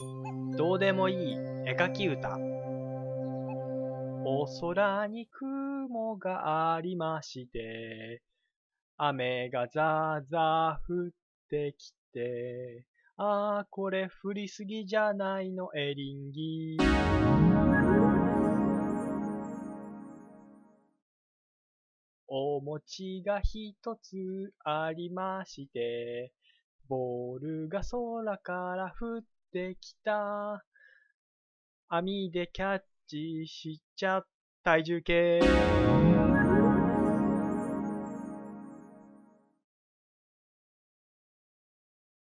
どうでもいい絵描き歌。お空に雲がありまして、雨がザーザー降ってきて、あーこれ降りすぎじゃないのエリンギ。お餅が一つありまして、ボールが空から降ってきた。網でキャッチしちゃ体重計。